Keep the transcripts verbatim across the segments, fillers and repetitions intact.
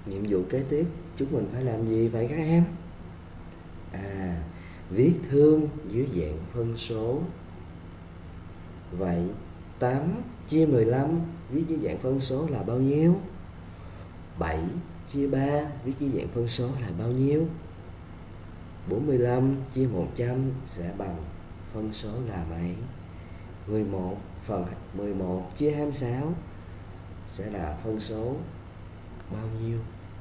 Nhiệm vụ kế tiếp chúng mình phải làm gì vậy các em? À, viết thương dưới dạng phân số. Vậy tám chia mười lăm viết dưới dạng phân số là bao nhiêu? bảy chia ba viết dưới dạng phân số là bao nhiêu? bốn mươi lăm chia một trăm sẽ bằng phân số là mấy? mười một phần mười một chia hai mươi sáu sẽ là phân số bao nhiêu?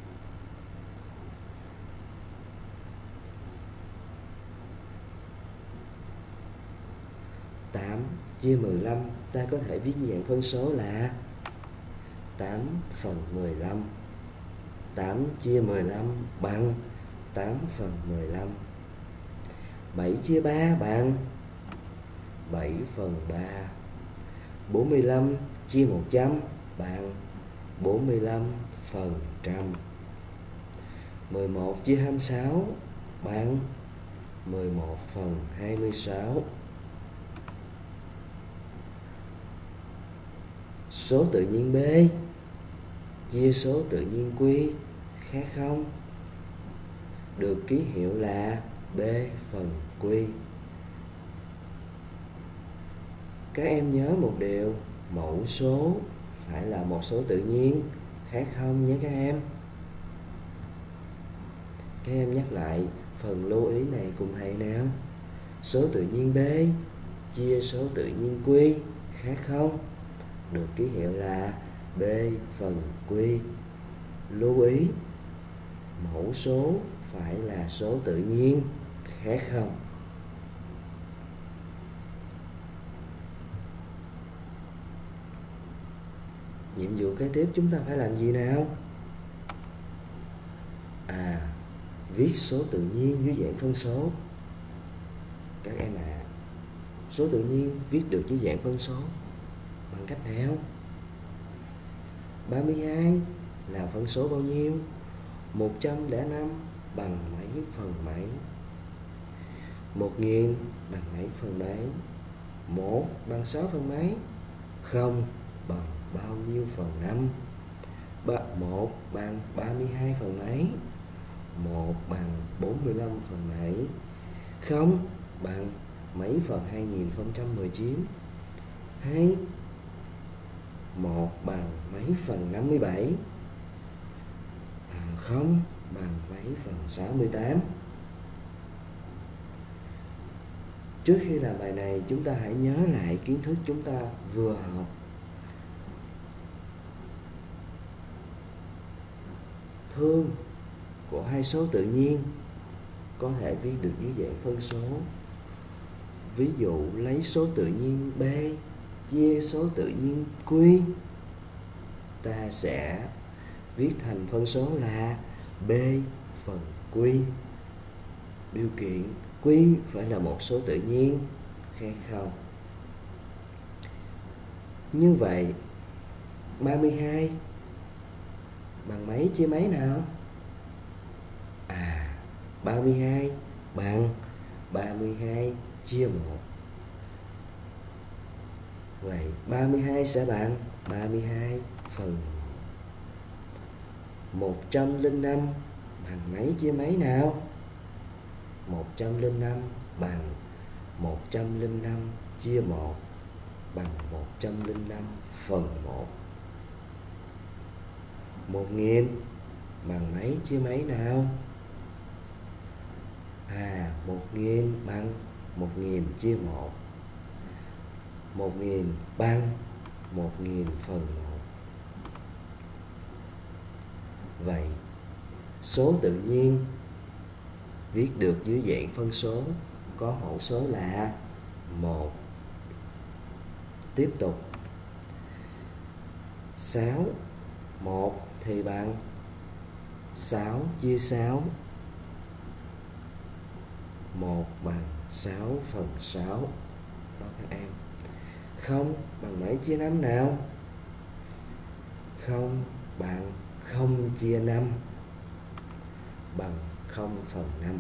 tám chia mười lăm ta có thể viết dưới dạng phân số là tám phần mười lăm. tám chia mười lăm bằng tám phần mười lăm. bảy chia ba bằng bảy phần ba. bốn mươi lăm chia một trăm bằng bốn mươi lăm phần trăm. mười một chia hai mươi sáu bằng mười một phần hai mươi sáu. Số tự nhiên B chia số tự nhiên Q khác không? Được ký hiệu là B phần Q. Các em nhớ một điều, mẫu số phải là một số tự nhiên khác không nhé các em. Các em nhắc lại phần lưu ý này cùng thầy nào. Số tự nhiên B chia số tự nhiên Q khác không? Được ký hiệu là B phần Q. Lưu ý, mẫu số phải là số tự nhiên khác không? Nhiệm vụ kế tiếp chúng ta phải làm gì nào? À, viết số tự nhiên dưới dạng phân số. Các em ạ, à, số tự nhiên viết được dưới dạng phân số bằng cách nào? ba mươi hai là phân số bao nhiêu? một trăm lẻ năm bằng mấy phần mấy? một nghìn bằng mấy phần mấy? một bằng sáu phần mấy? không bằng bao nhiêu phần năm? một bằng ba mươi hai phần mấy? một bằng bốn mươi lăm phần mấy? không bằng mấy phần hai nghìn không trăm mười chín? hay một bằng mấy phần năm mươi bảy? À, không bằng mấy phần sáu mươi tám? Trước khi làm bài này, chúng ta hãy nhớ lại kiến thức chúng ta vừa học. Thương của hai số tự nhiên có thể viết được dưới dạng phân số. Ví dụ lấy số tự nhiên B chia số tự nhiên Q, ta sẽ viết thành phân số là B phần Q. Điều kiện Q phải là một số tự nhiên khác không? Như vậy ba mươi hai bằng mấy chia mấy nào? À, ba mươi hai bằng ba mươi hai chia một. Vậy ba mươi hai sẽ bằng ba mươi hai phần một trăm lẻ năm bằng mấy chia mấy nào? một trăm lẻ năm bằng một trăm lẻ năm chia một bằng một trăm lẻ năm phần một. một nghìn bằng mấy chia mấy nào? À, một nghìn bằng một nghìn chia một. một nghìn bằng một nghìn phần một. Vậy số tự nhiên viết được dưới dạng phân số có mẫu số là một. Tiếp tục, sáu, một thì bằng sáu chia sáu. một bằng sáu phần sáu. Đó các em. Không bằng mấy chia năm nào? Không bằng không chia năm bằng không phần năm.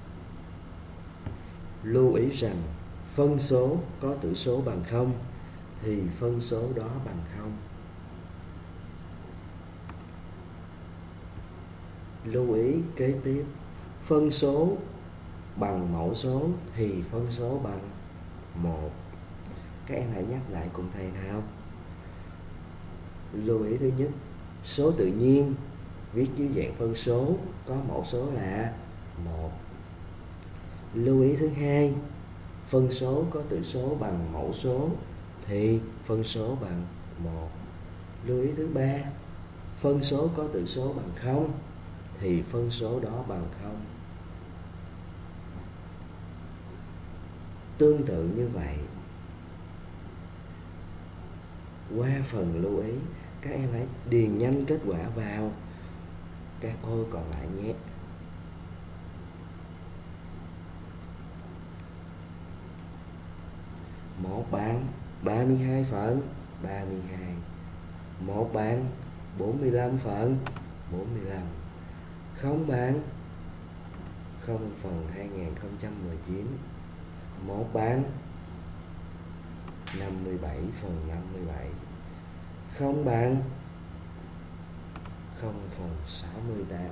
Lưu ý rằng phân số có tử số bằng không thì phân số đó bằng không. Lưu ý kế tiếp, phân số bằng mẫu số thì phân số bằng một. Các em hãy nhắc lại cùng thầy nào. Lưu ý thứ nhất, số tự nhiên viết dưới dạng phân số có mẫu số là một. Lưu ý thứ hai, phân số có tử số bằng mẫu số thì phân số bằng một. Lưu ý thứ ba, phân số có tử số bằng không thì phân số đó bằng không. Tương tự như vậy, qua phần lưu ý, các em hãy điền nhanh kết quả vào các ô còn lại nhé. Một bằng ba mươi hai phần ba mươi hai. Một bằng bốn mươi lăm phần bốn mươi lăm. Không bằng không phần hai nghìn không trăm mười chín. Một bằng năm mươi bảy phần năm mươi bảy. Không bằng không phần sáu mươi tám.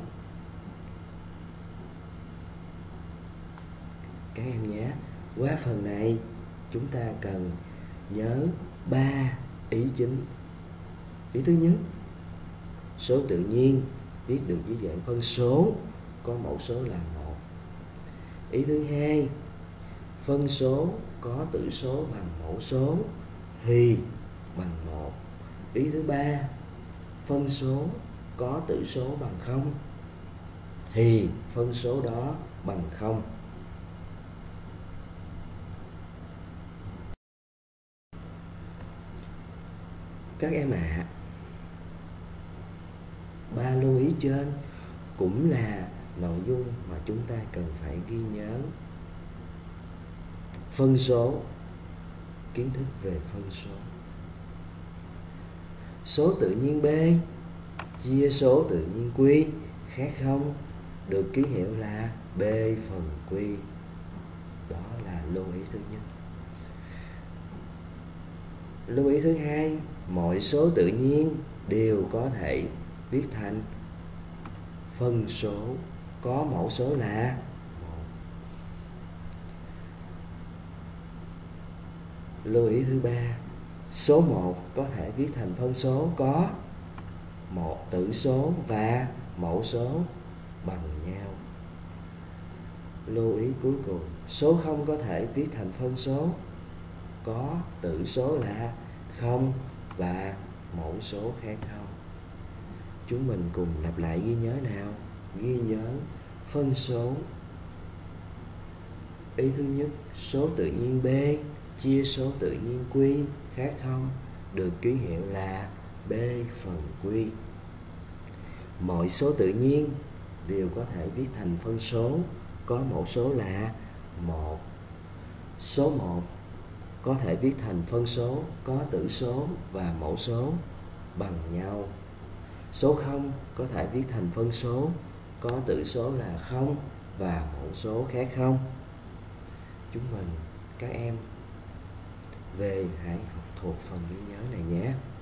Các em nhé, qua phần này chúng ta cần nhớ ba ý chính. Ý thứ nhất, số tự nhiên viết được dưới dạng phân số có mẫu số là một. Ý thứ hai, phân số có tử số bằng mẫu số thì bằng một. Ý thứ ba, phân số có tử số bằng không thì phân số đó bằng không. Các em ạ, à, ba lưu ý trên cũng là nội dung mà chúng ta cần phải ghi nhớ. Phân số, kiến thức về phân số. Số tự nhiên B chia số tự nhiên Q khác không, được ký hiệu là B phần Q. Đó là lưu ý thứ nhất. Lưu ý thứ hai, mọi số tự nhiên đều có thể viết thành phân số có mẫu số là một. Lưu ý thứ ba, số một có thể viết thành phân số có một tử số và mẫu số bằng nhau. Lưu ý cuối cùng, số không có thể viết thành phân số có tử số là không và mẫu số khác không. Chúng mình cùng lặp lại ghi nhớ nào. Ghi nhớ phân số. Ý thứ nhất, số tự nhiên B chia số tự nhiên Q khác không, được ký hiệu là B phần Q. Mọi số tự nhiên đều có thể viết thành phân số có mẫu số là một. Số một có thể viết thành phân số có tử số và mẫu số bằng nhau. Số không có thể viết thành phân số có tử số là không và mẫu số khác không. Chúng mình, các em về hãy học thuộc phần ghi nhớ này nhé.